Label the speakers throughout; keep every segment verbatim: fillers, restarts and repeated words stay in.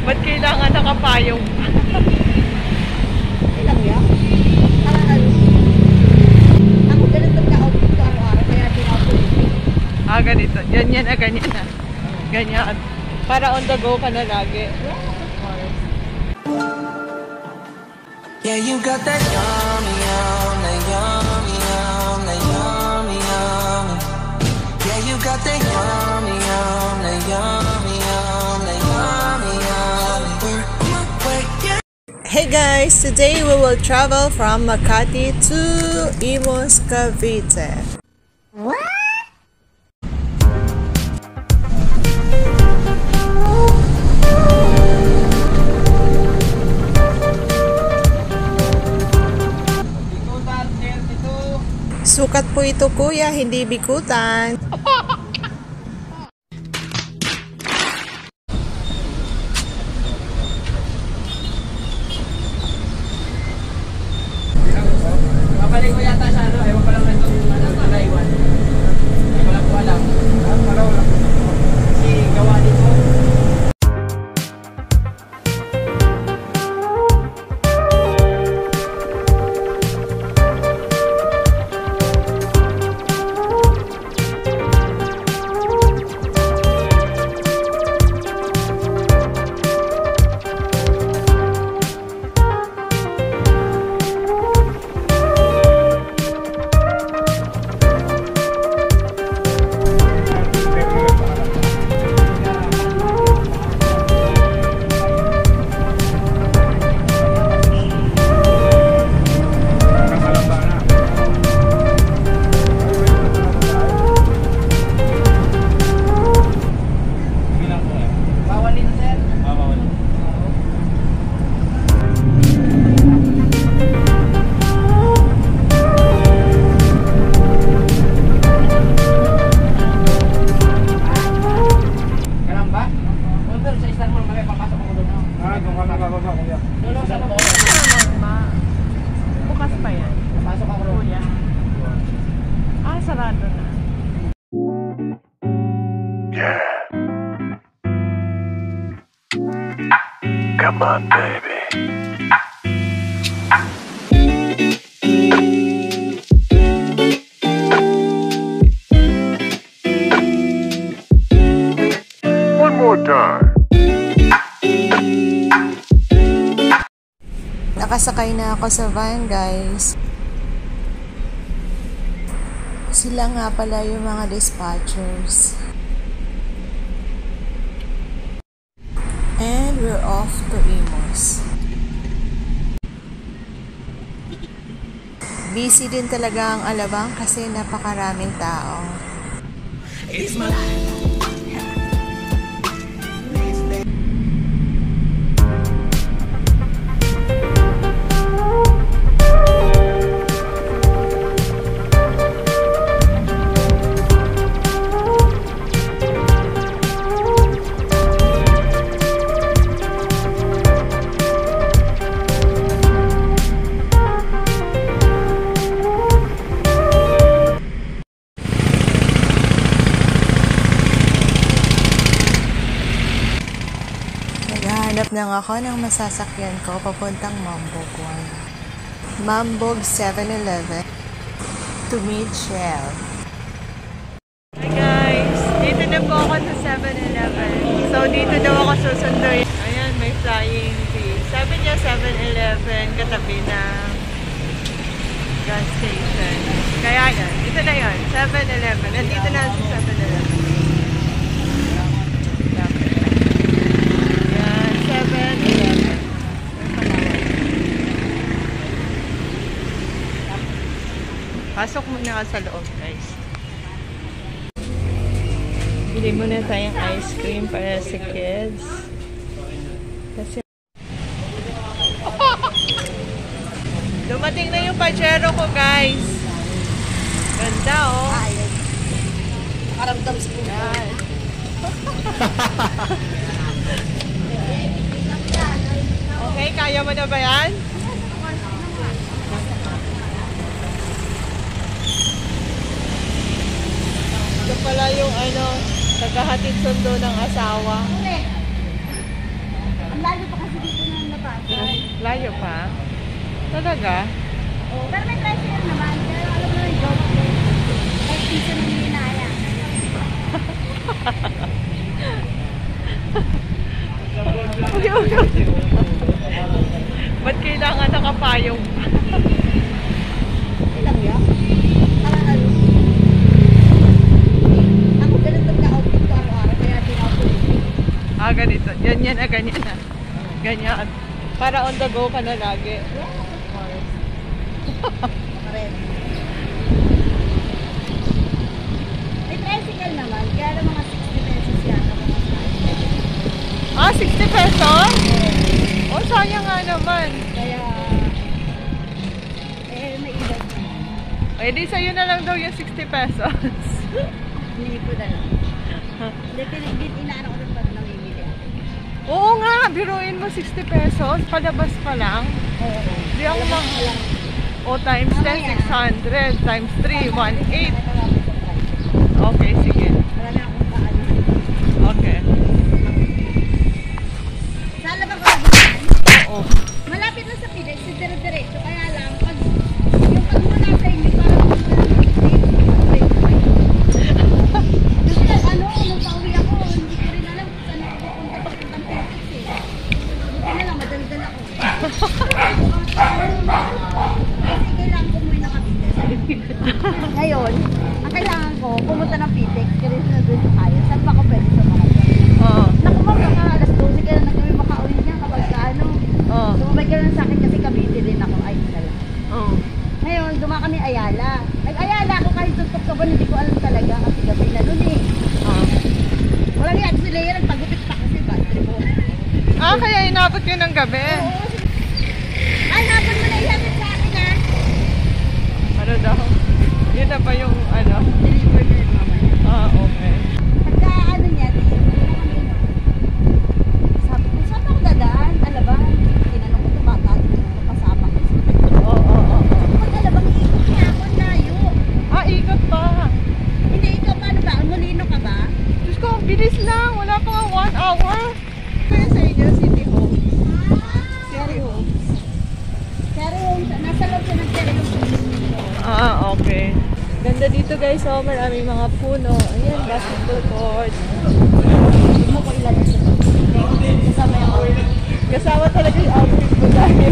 Speaker 1: Ba't kailangan nakapayong?
Speaker 2: Ilang yan? Ako ganito ka-out dito araw-araw, kaya tinapos.
Speaker 1: Ah, ganito. Ganyan na, ganyan na. Ganyan. Para on the go ka na lagi.
Speaker 3: Yeah, you got that yummy, yum, that yummy, yum, that yummy, yummy. Yeah, you got that yummy, yum, that yummy, yum, that yummy, yummy. Work my way, yeah.
Speaker 1: Hey guys, today we will travel from Makati to Imos, Cavite.
Speaker 2: What?
Speaker 1: Sukat po ito kuya, hindi bikutan.
Speaker 4: Babalik ko yata sa ano, ewan ko lang ito, ano, Malaiwan. Wala ko alam. Wala ko alam. Kasi gawa dito.
Speaker 1: Bukas pa yan.
Speaker 4: Pasok ako
Speaker 1: Kuya. Ah, sarado na.
Speaker 5: Yeah. Come on, baby. One more time.
Speaker 1: Nakasakay na ako sa van, guys. Sila nga pala yung mga dispatchers. And we're off to Imos. Busy din talaga ang Alabang kasi napakaraming tao.
Speaker 3: It's my life.
Speaker 1: Naghahanap lang ako ng masasakyan ko papuntang Mambog one. Mambog seven eleven to meet Shell. Hi guys! Dito na po ako sa seven eleven. So dito daw ako susunduin. Ayan, may flying V. Sabi niya seven eleven katabi ng gas station. Kaya yan, ito na yun, seven eleven. Nandito na sa seven eleven. seven eleven. Pasok muna ka sa loob, guys. Bili muna tayong ice cream para sa kids. Kasi dumating na yung pajero ko, guys. Ganda, oh.
Speaker 2: Karamdam sa
Speaker 1: Yan. Okay, kaya mo na ba yan? Ito pala yung ano, naghahatid sundo ng asawa.
Speaker 2: Ang
Speaker 1: Malayo pa? Talaga?
Speaker 2: Oh, pero may tricycle naman. Pero alam mo na yung joke ko. Kahit piso na hinaya.
Speaker 1: Uy, uy, uy. Ba't kailangan nakapayong?
Speaker 2: Ilang yan? Parang ano? Ako ganun pagka-outfit ko araw-araw. Kaya din-outfit.
Speaker 1: Ah, ganito. Ganyan na, ganyan na. Ganyan. Para on the go ka na lagi.
Speaker 2: Pares. May tricycle naman. Kaya lang mga sixty pesos yata.
Speaker 1: Ah, sixty pesos? Oh, sayang nga naman.
Speaker 2: Kaya, eh, may edad naman.
Speaker 1: Eh, di sa'yo na lang daw yung sixty pesos.
Speaker 2: Hindi ko na lang. Hindi, pinagdit inaano ko rin pag namimili ako.
Speaker 1: Oo nga, biruin mo sixty pesos. Palabas pa lang.
Speaker 2: Oo.
Speaker 1: Di ako mag... O, times ten, six hundred. Times three, one eight. Okay, sige.
Speaker 2: Wala na akong paano.
Speaker 1: Okay.
Speaker 2: Saan lang ako nabihan?
Speaker 1: Oo.
Speaker 2: Malapit lang sa Pidex, si dire-diretso. Kaya lang, pag yung pag muna sa inyo, parang kasi ano, nung pauwi ako, hindi ko rin alam kung saan ako pupunta papuntang Pidex eh. Buti na lang, madaldal ako. Kasi kailangan ko muna nakapidex. Ngayon, ang kailangan ko, pumunta ng Pidex, kasi sinadun sa kaya. Saan pa ako pwede sa mga
Speaker 1: Oo.
Speaker 2: naku ma'am, baka alas dose ka na kami makauwi niya kapag ka ano.
Speaker 1: Oo.
Speaker 2: Sumabay ka lang sa akin kasi Cavite din ako. Ay, dala.
Speaker 1: Oo.
Speaker 2: Ngayon, duma kami Ayala. Nag-Ayala ako kahit suntok ka ba, hindi ko alam talaga kasi gabi na nun eh.
Speaker 1: Oo.
Speaker 2: Walang yan, si Leia nagpagupit pa kasi bad trip ko.
Speaker 1: Ah, kaya inabot yun ng gabi.
Speaker 2: Oo. Ay, hapon mo na ihatid sa akin ha.
Speaker 1: Ano daw? Yun na ba yung ano?
Speaker 2: Deliver na yun mamaya.
Speaker 1: Ah, okay.
Speaker 2: Pagka ano niya, di, sabi ko, saan ako dadaan? Alabang, tinanong ko ito bata, tinanong ko kasama ko.
Speaker 1: Oo, oo, oo.
Speaker 2: Pag alabang ikot niya ako, ang layo.
Speaker 1: Ah, ikot pa.
Speaker 2: Hindi, ikaw paano ba? Molino ka ba?
Speaker 1: Diyos ko, ang bilis lang. Wala pa nga one hour. Kaya sa inyo, City Home.
Speaker 2: Cherry Homes. Cherry Homes, nasa loob siya ng Cherry Homes.
Speaker 1: Ah, okay. Ganda dito guys, oh, maraming mga puno. Ayan, basketball court.
Speaker 2: Hindi mo ko ilan siya. Kasama yung outfit.
Speaker 1: Kasama talaga yung outfit ko dahil.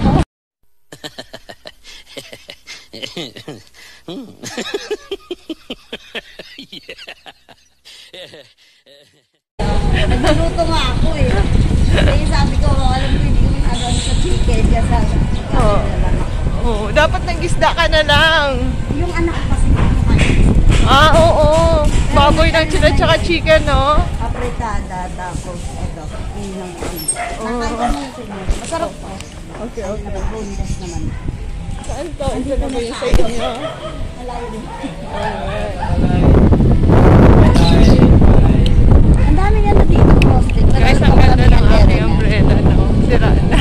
Speaker 2: Nagluluto nga ako eh. Kaya sabi ko, alam ko hindi ko ano sa chicken. Kaya sabi ko,
Speaker 1: Oo.
Speaker 2: na lang ako.
Speaker 1: Oh, dapat nang isda ka na lang.
Speaker 2: Yung anak ko kasi hindi ko kayo.
Speaker 1: Ah, oo. Baboy ng chila tsaka chicken, no?
Speaker 2: Apretada, tapos ito. Yun yung nakain ko mo sa inyo. Masarap po.
Speaker 1: Okay,
Speaker 2: Ayun naman, boneless naman.
Speaker 1: Saan to? Ito na ba yung sa inyo?
Speaker 2: Malayo din.
Speaker 1: Alright, alright.
Speaker 2: Ang daming ano dito, frosted.
Speaker 1: Guys, ang ganda ng ating umbrella, no? Sira na.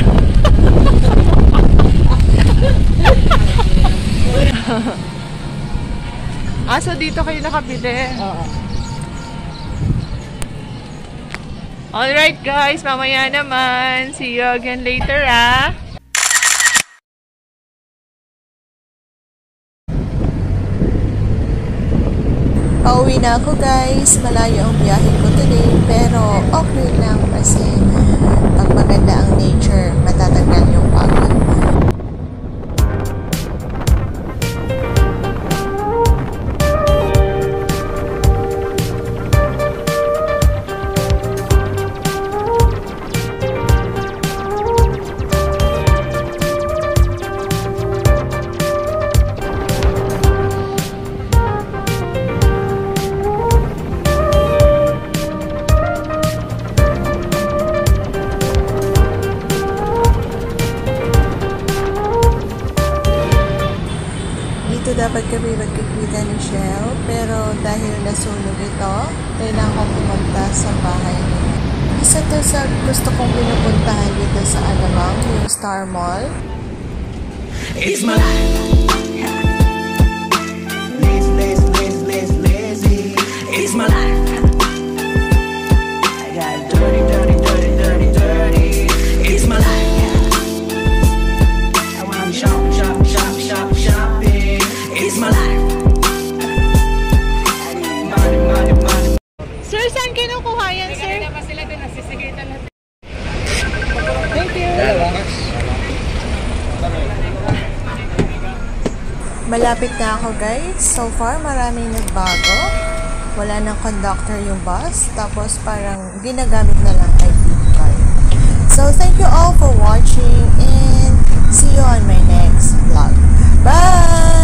Speaker 1: Ah, so dito kayo nakabili?
Speaker 2: Oo.
Speaker 1: Alright guys, mamaya naman. See you again later, ah. Pauwi na ako guys. Malayo ang biyahe ko today, pero okay lang kasi pag maganda ang nature, matatanggal yung pagod. Dapat kami magkikita ni Shell, pero dahil nasunog ito, kailangan kong pumunta sa bahay nila. Isa to sa gusto kong pinupuntahan dito sa Alabang, yung Star Mall.
Speaker 3: It's my life. Lazy, lazy, lazy, lazy, lazy. It's my life. I got dirty, dirty, dirty, dirty, dirty. It's my life.
Speaker 1: Malapit na ako guys. So far, maraming nagbago. Wala nang conductor yung bus. Tapos parang ginagamit na lang I D card. So thank you all for watching and see you on my next vlog. Bye!